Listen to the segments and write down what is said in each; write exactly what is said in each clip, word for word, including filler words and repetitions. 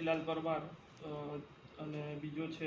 કાંતિલાલ પરમાર અને બીજો છે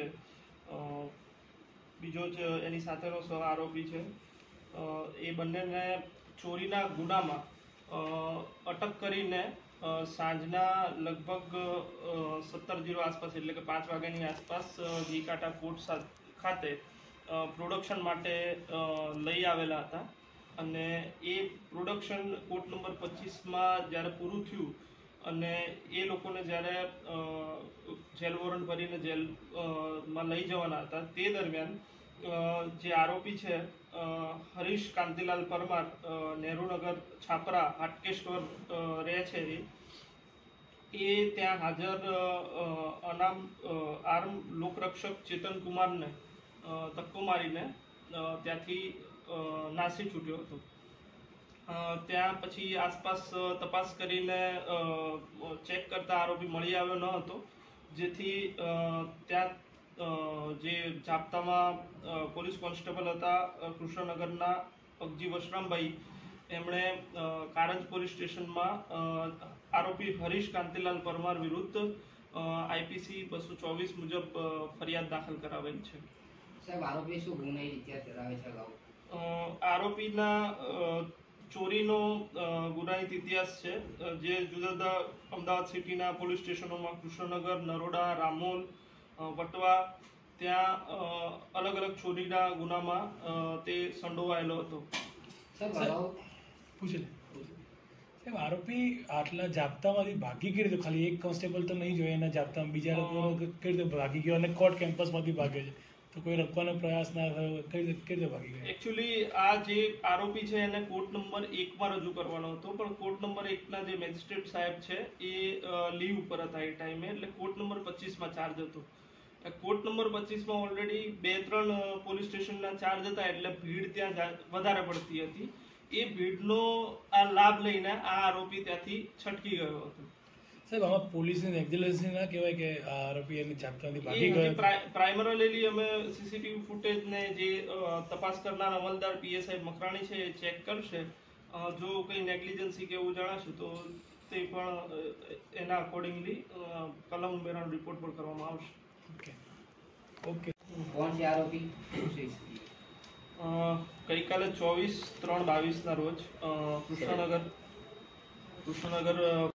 બીજો જ એની સાથેનો સહ આરોપી છે, એ બંનેને ચોરીના ગુનામાં અટક કરીને સાંજના લગભગ સત્તર જીરો આસપાસ એટલે કે પાંચ વાગ્યાની આસપાસ ઘીકાંટા કોર્ટ ખાતે પ્રોડક્શન માટે લઈ આવેલા હતા અને એ પ્રોડક્શન કોર્ટ નંબર પચીસમાં જ્યારે પૂરું થયું અને એ લોકોને જ્યારે જેલ વોરંટ ભરીને જેલમાં લઈ જવાના હતા તે દરમિયાન જે આરોપી છે હરીશ કાંતિલાલ પરમાર નહેરુનગર છાપરા હાટકેશ્વર રહે છે એ ત્યાં હાજર અનામ આર્મ લોકરક્ષક ચેતન કુમારને ધક્કો મારીને ત્યાંથી નાસી છૂટ્યો હતો. ત્યાં પછી આસપાસ તપાસ કરીને ચેક કરતા આરોપી મળી આવ્યો ન હતો, જેથી ત્યાં જે જાપ્તામાં પોલીસ કોન્સ્ટેબલ હતા કૃષ્ણનગરના પગજી વશરામભાઈ, એમણે કારંજ પોલીસ સ્ટેશનમાં આરોપી હરીશ કાંતિલાલ પરમાર વિરુદ્ધ આઈપીસી બસો ચોવીસ મુજબ ફરિયાદ દાખલ કરાવેલ છે. સાહેબ, આરોપી શું ગુનાહિત ઇતિહાસ ધરાવે છે? અગાઉ આરોપીના ચોરીનો ગુનાહિત ઇતિહાસ છે, જે જુદા જુદા અમદાવાદ સિટીના પોલીસ સ્ટેશનોમાં કૃષ્ણનગર, નરોડા, રામોલ, વટવા ત્યાં અલગ અલગ ચોરીના ગુનામાં તે સંડોવાયેલો હતો. પૂછે સાહેબ, આરોપી આટલા જાપ્તામાંથી ભાગી કેવી રીતે? ખાલી એક કોન્સ્ટેબલ તો નહીં જોઈએ એના જાપ્તામાં, બીજા લોકો કેવી રીતે ભાગી ગયો અને કોર્ટ કેમ્પસમાંથી ભાગે છે, તો કોઈ રોકવાનો પ્રયાસ ના થયો, કઈ રીતે કેવી રીતે ભાગી ગયો? એકચ્યુઅલી આ જે આરોપી છે એને કોર્ટ નંબર એકમાં રજૂ કરવાનો હતો, પણ કોર્ટ નંબર એકના જે મેજિસ્ટ્રેટ સાહેબ છે એ લીવ ઉપર હતા એ ટાઈમે, એટલે કોર્ટ નંબર પચીસમાં ચાર્જ હતો. કોર્ટ નંબર પચીસમાં ઓલરેડી બે ત્રણ પોલીસ સ્ટેશનના ચાર્જ હતા, એટલે ભીડ ત્યાં વધારે પડતી હતી. એ ભીડનો આ લાભ લઈને આ આરોપી ત્યાંથી છટકી ગયો હતો. સાહેબ, આમાં પોલીસની નેગ્લિજન્સી ના કહેવાય કે આ આરોપી એની જાપ્તાથી ભાગી ગયો? પ્રાઇમરીલી અમે સીસીટીવી ફૂટેજને જે તપાસ કરનાર અમલદાર પીએસઆઈ મકરાણી છે એ ચેક કરશે. જો કંઈ નેગ્લિજન્સી કે એવું જણાશે તો તે પણ એના અકોર્ડિંગલી કલમ ઉમેરાનો રિપોર્ટ પણ કરવામાં આવશે. ઓકે ઓકે કોણ છે આરોપી? ગઈકાલે ચોવીસ ત્રણ બાવીસના રોજ કૃષ્ણનગર કૃષ્ણનગર